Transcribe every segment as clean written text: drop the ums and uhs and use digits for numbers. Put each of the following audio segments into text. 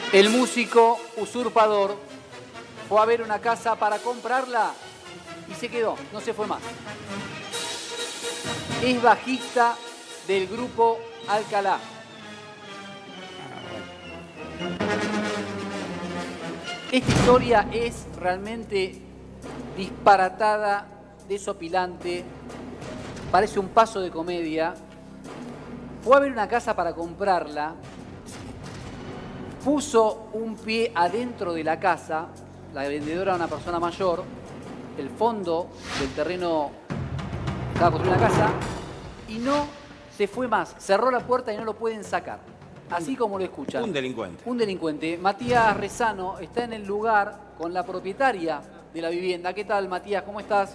El músico usurpador fue a ver una casa para comprarla y se quedó, no se fue más. Es bajista del grupo Alcalá. Esta historia es realmente disparatada, desopilante, parece un paso de comedia. Fue a ver una casa para comprarla, puso un pie adentro de la casa, la vendedora era una persona mayor, el fondo del terreno estaba construyendo una casa y no se fue más, cerró la puerta y no lo pueden sacar. Así como lo escuchan. Un delincuente. Un delincuente. Matías Rezano está en el lugar con la propietaria de la vivienda. ¿Qué tal, Matías? ¿Cómo estás?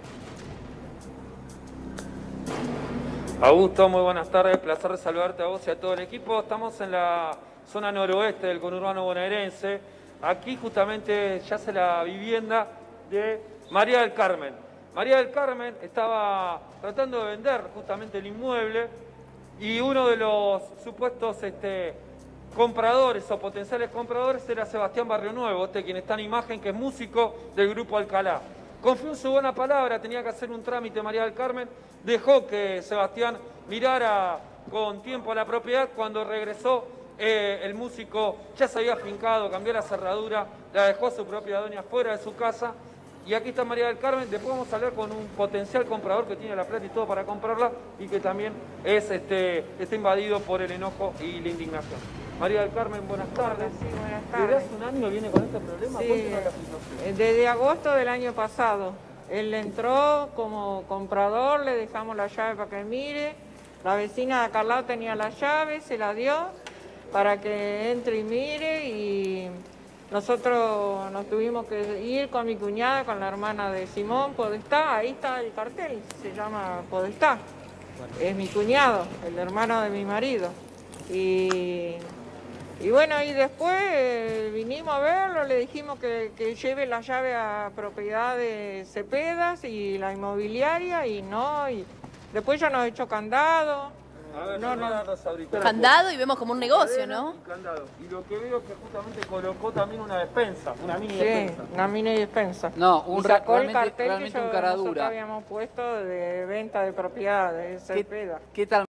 Augusto, muy buenas tardes. Placer de saludarte a vos y a todo el equipo. Estamos en la zona noroeste del conurbano bonaerense. Aquí justamente yace la vivienda de María del Carmen. María del Carmen estaba tratando de vender justamente el inmueble y uno de los supuestos compradores o potenciales compradores era Sebastián Barrionuevo, quien está en imagen, que es músico del grupo Alcalá. Confió en su buena palabra, tenía que hacer un trámite María del Carmen, dejó que Sebastián mirara con tiempo la propiedad. Cuando regresó, el músico ya se había afincado, cambió la cerradura, la dejó a su propia dueña fuera de su casa. Y aquí está María del Carmen. Después vamos a hablar con un potencial comprador que tiene la plata y todo para comprarla y que también está invadido por el enojo y la indignación. María del Carmen, buenas tardes. Sí, buenas tardes. ¿Desde hace un año viene con este problema? Sí, Cuéntenos la situación. desde agosto del año pasado. Él entró como comprador, le dejamos la llave para que mire. La vecina de acá al lado tenía la llave, se la dio para que entre y mire, y nosotros nos tuvimos que ir con mi cuñada, con la hermana de Simón Podestá. Ahí está el cartel, se llama Podestá. Es mi cuñado, el hermano de mi marido. Y bueno, y después vinimos a verlo, le dijimos que lleve la llave a propiedad de Cepedas y la inmobiliaria, y no, y después ya nos echó candado. A ver, No. Candado y vemos como un negocio, ¿no? Candado. Y lo que veo es que justamente colocó también una despensa, una mini Sí, despensa. una mini despensa. No, Y sacó el cartel realmente que un cara nosotros dura. habíamos puesto de venta de propiedades, Cepedas. ¿Qué tal?